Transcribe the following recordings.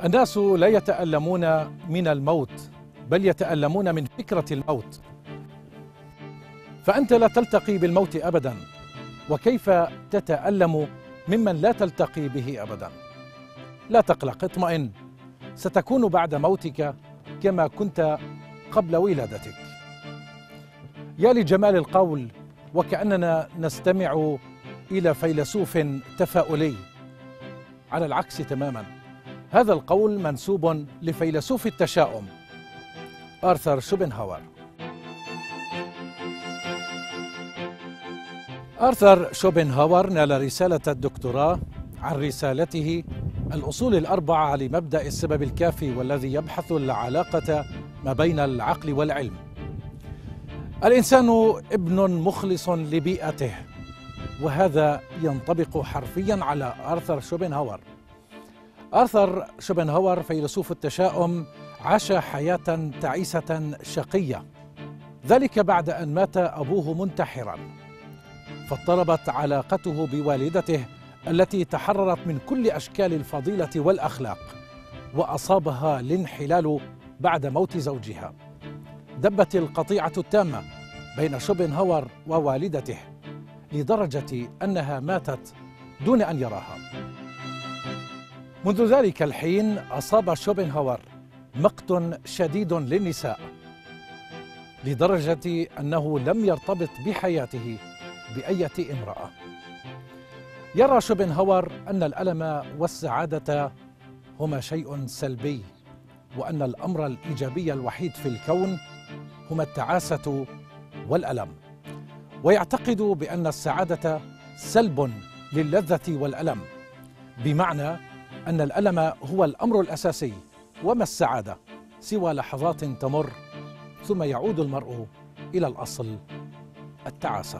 الناس لا يتألمون من الموت، بل يتألمون من فكرة الموت. فأنت لا تلتقي بالموت أبدا، وكيف تتألم ممن لا تلتقي به أبدا؟ لا تقلق، اطمئن، ستكون بعد موتك كما كنت قبل ولادتك. يا لجمال القول، وكأننا نستمع إلى فيلسوف تفاؤلي. على العكس تماما، هذا القول منسوب لفيلسوف التشاؤم آرثر شوبنهاور. آرثر شوبنهاور نال رسالة الدكتوراه عن رسالته الأصول الأربعة لمبدأ السبب الكافي، والذي يبحث العلاقة ما بين العقل والعلم. الإنسان ابن مخلص لبيئته، وهذا ينطبق حرفيا على آرثر شوبنهاور. آرثر شوبنهاور فيلسوف التشاؤم عاش حياة تعيسة شقية، ذلك بعد أن مات أبوه منتحرا، فاضطربت علاقته بوالدته التي تحررت من كل أشكال الفضيلة والأخلاق، وأصابها الانحلال بعد موت زوجها. دبت القطيعة التامة بين شوبنهاور ووالدته، لدرجة أنها ماتت دون أن يراها. منذ ذلك الحين أصاب شوبنهاور مقت شديد للنساء، لدرجة أنه لم يرتبط بحياته بأية امرأة. يرى شوبنهاور أن الألم والسعادة هما شيء سلبي، وأن الأمر الإيجابي الوحيد في الكون هما التعاسة والألم، ويعتقد بأن السعادة سلب للذة والألم، بمعنى أن الألم هو الأمر الأساسي، وما السعادة سوى لحظات تمر ثم يعود المرء إلى الأصل، التعاسة.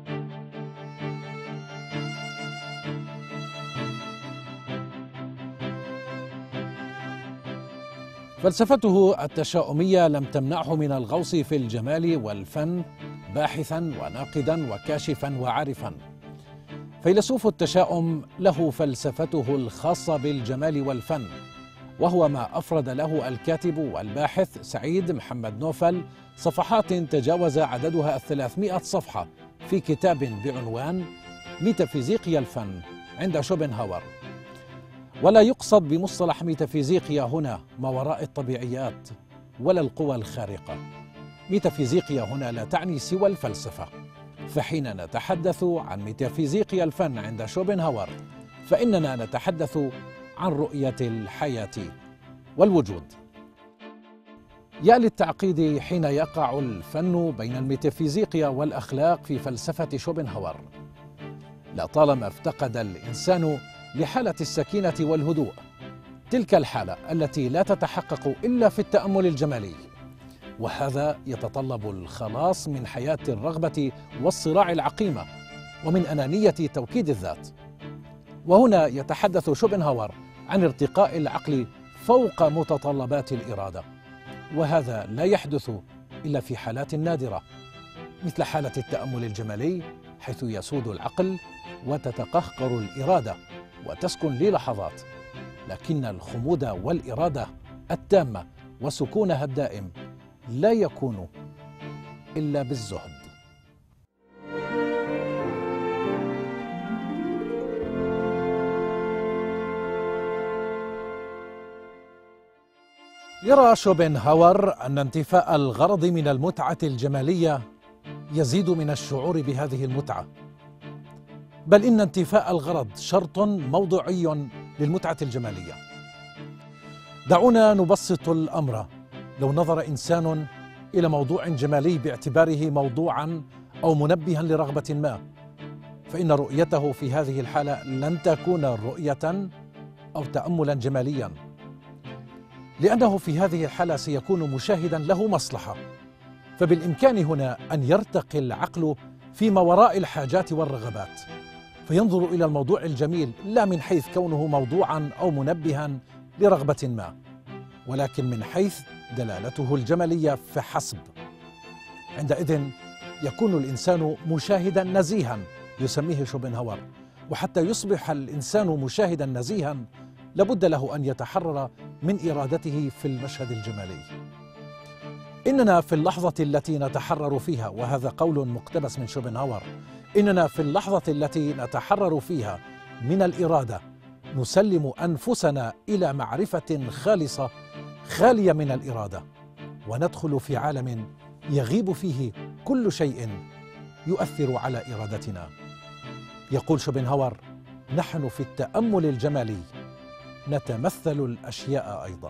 فلسفته التشاؤمية لم تمنعه من الغوص في الجمال والفن، باحثا وناقدا وكاشفا وعارفا. فيلسوف التشاؤم له فلسفته الخاصة بالجمال والفن، وهو ما أفرد له الكاتب والباحث سعيد محمد نوفل صفحات تجاوز عددها 300 صفحة في كتاب بعنوان ميتافيزيقيا الفن عند شوبنهاور. ولا يقصد بمصطلح ميتافيزيقيا هنا ما وراء الطبيعيات ولا القوى الخارقة. ميتافيزيقيا هنا لا تعني سوى الفلسفة، فحين نتحدث عن ميتافيزيقيا الفن عند شوبنهاور فإننا نتحدث عن رؤية الحياة والوجود. يا للتعقيد حين يقع الفن بين الميتافيزيقيا والأخلاق في فلسفة شوبنهاور. لطالما افتقد الإنسان لحالة السكينة والهدوء، تلك الحالة التي لا تتحقق إلا في التأمل الجمالي، وهذا يتطلب الخلاص من حياة الرغبة والصراع العقيمة، ومن أنانية توكيد الذات. وهنا يتحدث شوبنهاور عن ارتقاء العقل فوق متطلبات الإرادة، وهذا لا يحدث إلا في حالات نادرة، مثل حالة التأمل الجمالي، حيث يسود العقل وتتقهقر الإرادة وتسكن للحظات، لكن الخمود والإرادة التامة وسكونها الدائم لا يكون إلا بالزهد. يرى شوبنهاور أن انتفاء الغرض من المتعة الجمالية يزيد من الشعور بهذه المتعة، بل إن انتفاء الغرض شرط موضوعي للمتعة الجمالية. دعونا نبسط الأمر. لو نظر إنسان إلى موضوع جمالي باعتباره موضوعا أو منبها لرغبة ما، فإن رؤيته في هذه الحالة لن تكون رؤية أو تأملا جماليا، لأنه في هذه الحالة سيكون مشاهدا له مصلحة. فبالإمكان هنا أن يرتقي العقل فيما وراء الحاجات والرغبات، فينظر إلى الموضوع الجميل لا من حيث كونه موضوعا أو منبها لرغبة ما، ولكن من حيث دلالته الجمالية فحسب. عندئذ يكون الإنسان مشاهدا نزيها يسميه شوبنهاور. وحتى يصبح الإنسان مشاهدا نزيها لابد له أن يتحرر من إرادته في المشهد الجمالي. إننا في اللحظة التي نتحرر فيها، وهذا قول مقتبس من شوبنهاور، إننا في اللحظة التي نتحرر فيها من الإرادة نسلم أنفسنا إلى معرفة خالصة خالية من الإرادة، وندخل في عالم يغيب فيه كل شيء يؤثر على إرادتنا. يقول شوبنهاور: نحن في التأمل الجمالي نتمثل الأشياء أيضا.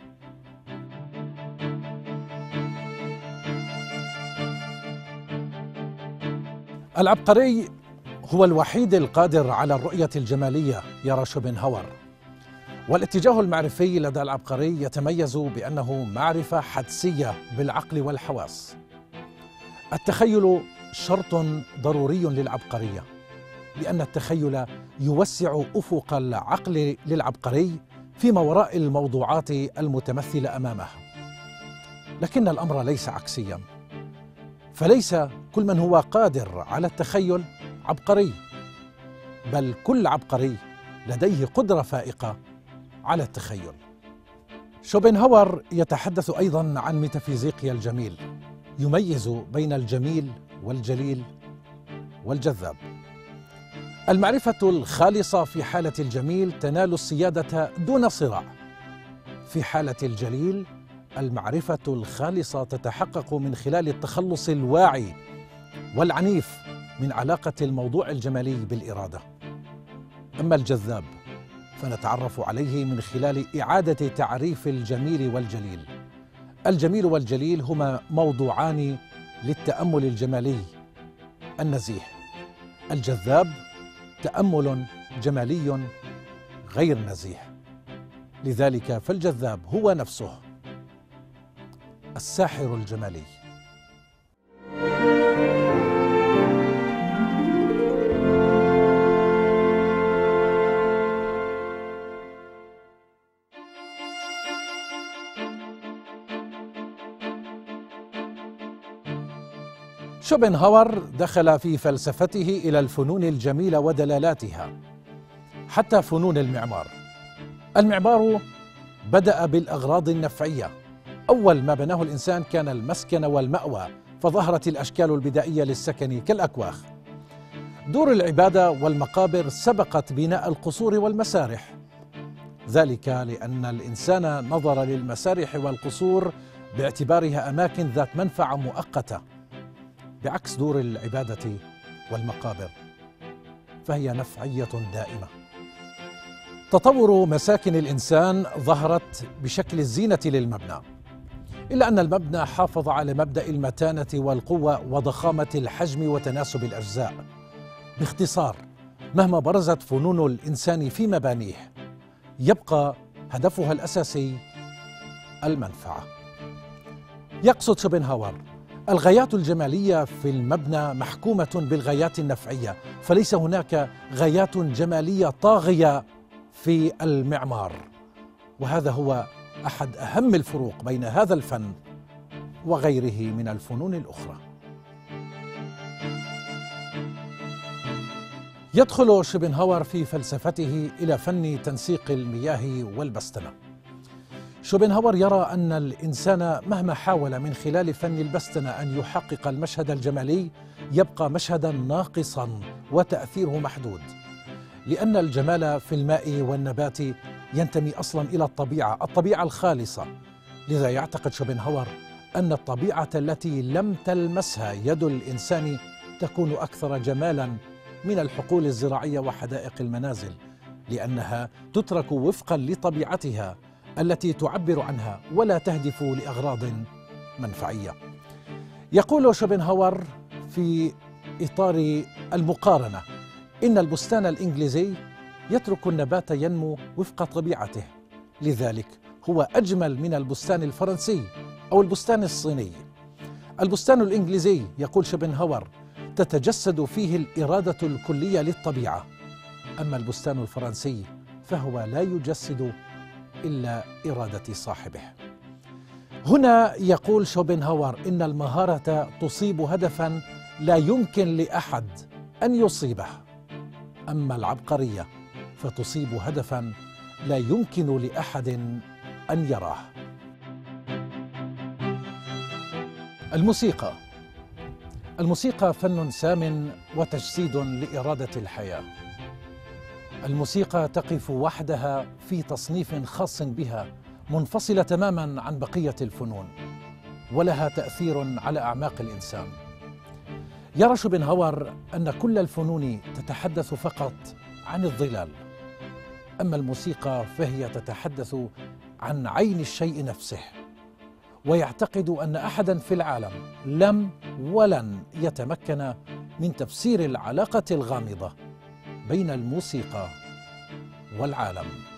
العبقري هو الوحيد القادر على الرؤية الجمالية، يرى شوبنهاور. والاتجاه المعرفي لدى العبقري يتميز بأنه معرفة حدسية بالعقل والحواس. التخيل شرط ضروري للعبقرية، لأن التخيل يوسع أفق العقل للعبقري فيما وراء الموضوعات المتمثلة أمامه. لكن الأمر ليس عكسيا، فليس كل من هو قادر على التخيل عبقري، بل كل عبقري لديه قدرة فائقة على التخيل. شوبنهاور يتحدث أيضا عن ميتافيزيقيا الجميل، يميز بين الجميل والجليل والجذاب. المعرفة الخالصة في حالة الجميل تنال السيادة دون صراع. في حالة الجليل المعرفة الخالصة تتحقق من خلال التخلص الواعي والعنيف من علاقة الموضوع الجمالي بالإرادة. أما الجذاب فنتعرف عليه من خلال إعادة تعريف الجميل والجليل. الجميل والجليل هما موضوعان للتأمل الجمالي النزيه. الجذاب تأمل جمالي غير نزيه، لذلك فالجذاب هو نفسه الساحر الجمالي. شوبنهاور دخل في فلسفته إلى الفنون الجميلة ودلالاتها، حتى فنون المعمار. المعمار بدأ بالأغراض النفعية. أول ما بناه الإنسان كان المسكن والمأوى، فظهرت الأشكال البدائية للسكن كالأكواخ. دور العبادة والمقابر سبقت بناء القصور والمسارح، ذلك لأن الإنسان نظر للمسارح والقصور باعتبارها أماكن ذات منفعة مؤقتة، بعكس دور العبادة والمقابر فهي نفعية دائمة. تطور مساكن الإنسان ظهرت بشكل الزينة للمبنى، إلا أن المبنى حافظ على مبدأ المتانة والقوة وضخامة الحجم وتناسب الأجزاء. باختصار، مهما برزت فنون الإنسان في مبانيه يبقى هدفها الأساسي المنفعة. يقصد شوبنهاور الغايات الجمالية في المبنى محكومة بالغايات النفعية، فليس هناك غايات جمالية طاغية في المعمار. وهذا هو أحد أهم الفروق بين هذا الفن وغيره من الفنون الأخرى. يدخل شوبنهاور في فلسفته إلى فن تنسيق المياه والبستنة. شوبنهاور يرى أن الإنسان مهما حاول من خلال فن البستنة أن يحقق المشهد الجمالي يبقى مشهدا ناقصا وتأثيره محدود، لأن الجمال في الماء والنبات ينتمي أصلا إلى الطبيعة الخالصة. لذا يعتقد شوبنهاور أن الطبيعة التي لم تلمسها يد الإنسان تكون أكثر جمالا من الحقول الزراعية وحدائق المنازل، لأنها تترك وفقا لطبيعتها التي تعبر عنها ولا تهدف لأغراض منفعية. يقول شوبنهاور في إطار المقارنة إن البستان الإنجليزي يترك النبات ينمو وفق طبيعته، لذلك هو أجمل من البستان الفرنسي أو البستان الصيني. البستان الإنجليزي، يقول شوبنهاور، تتجسد فيه الإرادة الكلية للطبيعة، أما البستان الفرنسي فهو لا يجسد إلا إرادة صاحبه. هنا يقول شوبنهاور إن المهارة تصيب هدفا لا يمكن لأحد أن يصيبه، أما العبقرية فتصيب هدفا لا يمكن لأحد أن يراه. الموسيقى فن سام وتجسيد لإرادة الحياة. الموسيقى تقف وحدها في تصنيف خاص بها، منفصلة تماما عن بقية الفنون، ولها تأثير على أعماق الإنسان. يرى شوبنهاور أن كل الفنون تتحدث فقط عن الظلال، أما الموسيقى فهي تتحدث عن عين الشيء نفسه، ويعتقد أن أحدا في العالم لم ولن يتمكن من تفسير العلاقة الغامضة بين الموسيقى والعالم.